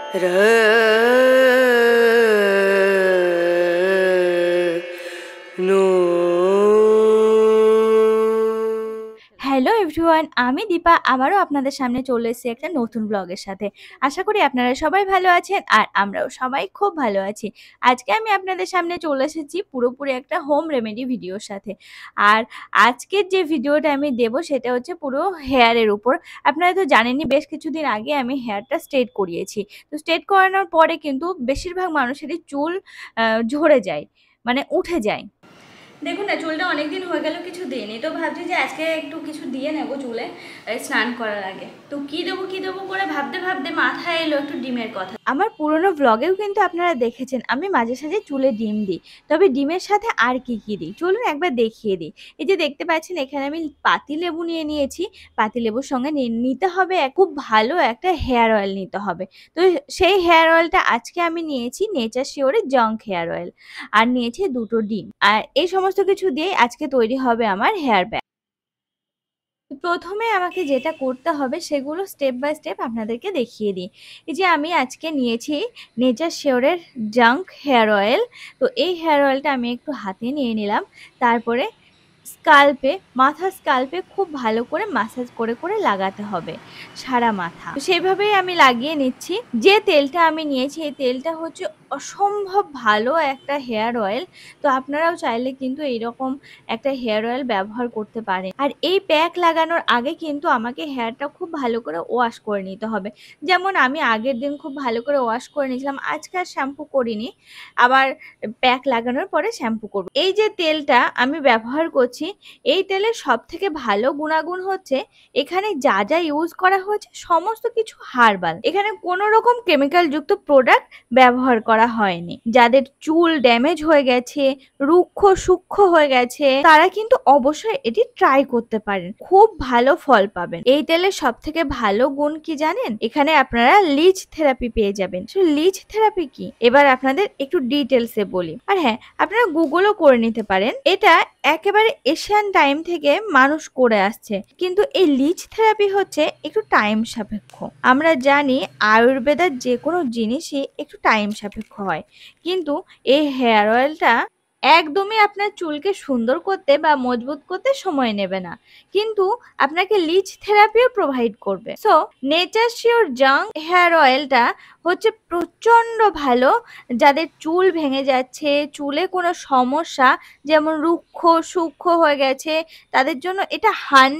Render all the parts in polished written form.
Hello everyone, আমি দীপা আবারও আপনাদের সামনে চলে এসেছি একটা নতুন ব্লগের সাথে। আশা করি আপনারা সবাই ভালো আছেন আর আমরাও সবাই খুব ভালো আছি। আজকে আমি আপনাদের সামনে চলে এসেছি পুরোপুরি একটা হোম রেমেডি ভিডিওর সাথে। আর আজকের যে ভিডিওটা আমি দেব সেটা হচ্ছে পুরো হেয়ারের উপর। আপনারা তো জানেনই, বেশ কিছুদিন আগে আমি হেয়ারটা স্ট্রেট করিয়েছি। তো স্ট্রেট করানোর পরে কিন্তু বেশিরভাগ মানুষেরই চুল ঝরে যায়, মানে উঠে যায়। দেখুন না, চুলটা অনেকদিন হয়ে গেল কিছু দিইনি, তো ভাবছি যে আজকে একটু কিছু দিয়ে নেবো চুলে স্নান করার আগে। তো কি দেবো করে ভাবতে ভাবতে মাথায় এলো একটু ডিমের কথা। আমার পুরোনো ব্লগেও কিন্তু আপনারা দেখেছেন আমি মাঝে সাঝে চুলে ডিম দিই, তবে ডিমের সাথে আর কি কি দিই চলুন একবার দেখিয়ে দিই। এই যে দেখতে পাচ্ছেন এখানে আমি পাতিলেবু নিয়ে নিয়েছি। পাতিলেবুর সঙ্গে নিতে হবে খুব ভালো একটা হেয়ার অয়েল নিতে হবে। তো সেই হেয়ার অয়েলটা আজকে আমি নিয়েছি নেচার শিওরের জঙ্ক হেয়ার অয়েল, আর নিয়েছি দুটো ডিম। আর এই সমস্ত কিছু দিয়ে আজকে তৈরি হবে আমার হেয়ার প্যাক। প্রথমে আমাকে যেটা করতে হবে সেগুলো স্টেপ বাই স্টেপ আপনাদেরকে দেখিয়ে দিই। এই যে আমি আজকে নিয়েছি নেচার শিওরের জাঙ্ক হেয়ার অয়েল। তো এই হেয়ার অয়েলটা আমি একটু হাতে নিয়ে নিলাম। তারপরে মাথার স্কাল্পে খুব ভালো করে মাসাজ করে করে লাগাতে হবে সারা মাথা। সেইভাবেই আমি লাগিয়ে নিচ্ছি। যে তেলটা আমি নিয়েছি এই তেলটা হচ্ছে অসম্ভব ভালো একটা হেয়ার অয়েল। তো আপনারাও চাইলে কিন্তু এইরকম একটা হেয়ার অয়েল ব্যবহার করতে পারেন। আর এই প্যাক লাগানোর আগে কিন্তু আমাকে হেয়ারটা খুব ভালো করে ওয়াশ করে নিতে হবে। যেমন আমি আগের দিন খুব ভালো করে ওয়াশ করে নিয়েছিলাম, আজকে আর শ্যাম্পু করিনি, আবার প্যাক লাগানোর পরে শ্যাম্পু করব। এই যে তেলটা আমি ব্যবহার করছি, এই তেলের সব থেকে ভালো গুণাগুণ হচ্ছে এখানে যা যা ইউজ করা হয়েছে সমস্ত কিছু হার্বাল। এখানে কোনো রকম কেমিক্যাল যুক্ত প্রোডাক্ট ব্যবহার করা হয়নি। যাদের চুল ড্যামেজ হয়ে গেছে, রুক্ষ সূক্ষ্ম হয়ে গেছে, তারা কিন্তু অবশ্যই এটি ট্রাই করতে পারেন, খুব ভালো ফল পাবেন। এই তেলের সব থেকে ভালো গুণ কি জানেন? এখানে আপনারা লিচ থেরাপি পেয়ে যাবেন। লিচ থেরাপি কি এবার আপনাদের একটু ডিটেলসে বলি। আর হ্যাঁ, আপনারা গুগলও করে নিতে পারেন। এটা একেবারে এশিয়ান টাইম থেকে মানুষ করে আসছে, কিন্তু এই লিচ থেরাপি হচ্ছে একটু টাইম সাপেক্ষ। আমরা জানি আয়ুর্বেদার যে কোনো জিনিসই একটু টাইম সাপেক্ষ হয়, কিন্তু এই হেয়ার অয়েলটা একদমই আপনার চুলকে সুন্দর করতে বা মজবুত করতে সময় নেবে না, কিন্তু আপনাকে লিচ থেরাপিও প্রোভাইড করবে। So Nature Sure junk hair অয়েলটা হচ্ছে প্রচন্ড ভালো। যাদের চুল ভেঙে যাচ্ছে, চুলে কোনো সমস্যা যেমন রুক্ষ সূক্ষ্ম হয়ে গেছে, তাদের জন্য এটা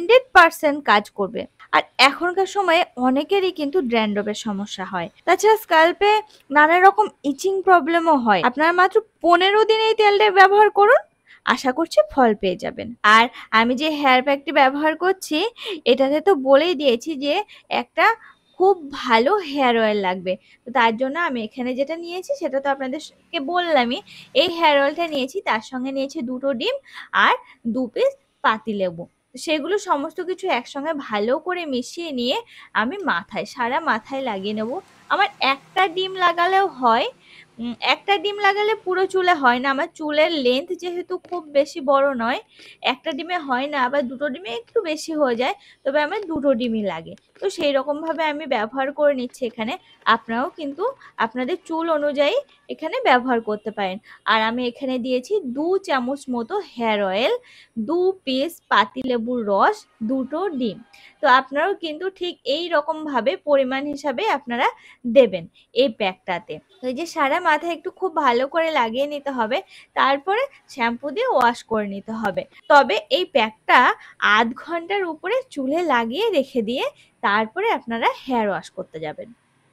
100% কাজ করবে। আর এখনকার সময়ে অনেকেরই কিন্তু ড্র্যান্ড্রফের সমস্যা হয়, তাছাড়া স্কাল্পে নানা রকম ইচিং প্রবলেমও হয়। আপনারা মাত্র 15 দিন এই তেলটা ব্যবহার করুন, আশা করছি ফল পেয়ে যাবেন। আর আমি যে হেয়ার প্যাকটি ব্যবহার করছি এটাতে তো বলেই দিয়েছি যে একটা খুব ভালো হেয়ার অয়েল লাগবে। তো তার জন্য আমি এখানে যেটা নিয়েছি সেটা তো আপনাদেরকে বললামই। এই হেয়ার অয়েলটা নিয়েছি, তার সঙ্গে নিয়েছি দুটো ডিম আর 2 পিস পাতিলেবু। সেগুলো সমস্ত কিছু একসঙ্গে ভালো করে মিশিয়ে নিয়ে আমি সারা মাথায় লাগিয়ে নেব। আমার একটা ডিম লাগালেও হয়। একটা ডিম লাগালে পুরো চুলে হয় না, আমার চুলের লেন্থ যেহেতু খুব বেশি বড় নয়, একটা ডিমে হয় না, আবার দুটো ডিমে একটু বেশি হয়ে যায়, তবে আমার দুটো ডিমই লাগে। তো সেই রকমভাবে আমি ব্যবহার করে নিচ্ছি এখানে। আপনারাও কিন্তু আপনাদের চুল অনুযায়ী এখানে ব্যবহার করতে পারেন। আর আমি এখানে দিয়েছি 2 চামচ মতো হেয়ার অয়েল, 2 পিস পাতিলেবুর রস, দুটো ডিম। তো আপনারাও কিন্তু ঠিক এই রকমভাবে পরিমাণ হিসাবে আপনারা দেবেন এই প্যাকটাতে। তো এই যে সারা মাথায় একটু খুব ভালো করে লাগিয়ে নিতে হবে, তারপরে শ্যাম্পু দিয়ে ওয়াশ করে নিতে হবে। তবে এই প্যাকটা আধ ঘন্টার উপরে চুলে লাগিয়ে রেখে দিয়ে তারপরে আপনারা হেয়ার ওয়াশ করতে যাবেন।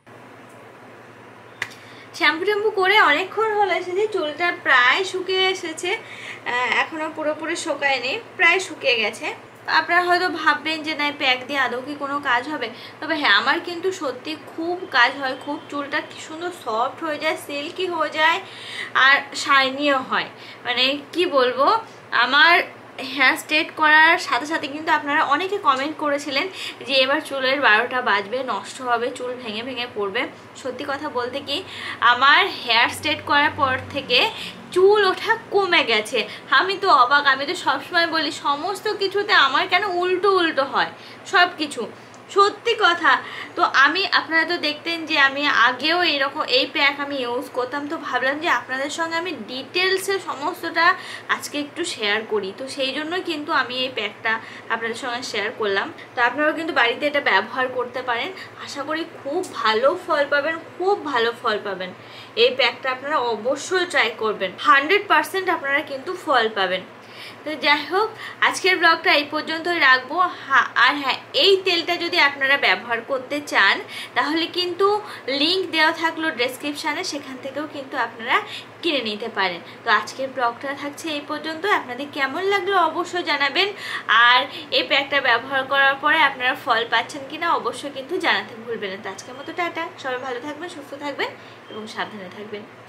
শ্যাম্পু করে অনেকক্ষণ হলো এসেছে, চুলটা প্রায় শুকিয়ে এসেছে, এখনো পুরোপুরি শুকায়নি, প্রায় শুকিয়ে গেছে। আপনারা হয়তো ভাববেন যে না প্যাক দিয়ে আদৌ কি কোনো কাজ হবে, তবে হ্যাঁ আমার কিন্তু সত্যি খুব কাজ হয়, খুব চুলটা কি সুন্দর সফট হয়ে যায়, সিল্কি হয়ে যায়, আর শাইনিও হয়। মানে কি বলবো, আমার হেয়ার স্ট্রেট করার সাথে সাথে কিন্তু আপনারা অনেকে কমেন্ট করেছিলেন যে এবার চুলের 12টা বাজবে, নষ্ট হবে, চুল ভেঙে ভেঙে পড়বে। সত্যি কথা বলতে কি, আমার হেয়ার স্ট্রেট করার পর থেকে চুল ওঠা কমে গেছে। আমি তো অবাক, আমি তো সবসময় বলি সমস্ত কিছুতে আমার কেন উল্টো উল্টো হয় সব কিছু। সত্যি কথা। তো আপনারা তো দেখতেন যে আমি আগেও এরকম এই প্যাক আমি ইউজ করতাম, তো ভাবলাম যে আপনাদের সঙ্গে আমি ডিটেলসে সমস্তটা আজকে একটু শেয়ার করি। তো সেই জন্য কিন্তু আমি এই প্যাকটা আপনাদের সঙ্গে শেয়ার করলাম। তো আপনারাও কিন্তু বাড়িতে এটা ব্যবহার করতে পারেন, আশা করি খুব ভালো ফল পাবেন, খুব ভালো ফল পাবেন। এই প্যাকটা আপনারা অবশ্যই ট্রাই করবেন, 100% আপনারা কিন্তু ফল পাবেন। তো যাই হোক, আজকের ব্লগটা এই পর্যন্তই রাখবো। আর হ্যাঁ, এই তেলটা যদি আপনারা ব্যবহার করতে চান তাহলে কিন্তু লিংক দেওয়া থাকলো ডেসক্রিপশানে, সেখান থেকেও কিন্তু আপনারা কিনে নিতে পারেন। তো আজকের ব্লগটা থাকছে এই পর্যন্ত। আপনাদের কেমন লাগলো অবশ্যই জানাবেন, আর এই প্যাকটা ব্যবহার করার পরে আপনারা ফল পাচ্ছেন কিনা অবশ্যই কিন্তু জানাতে ভুলবেন না। তো আজকের মতো টাটা, সবাই ভালো থাকবেন, সুস্থ থাকবেন এবং সাবধানে থাকবেন।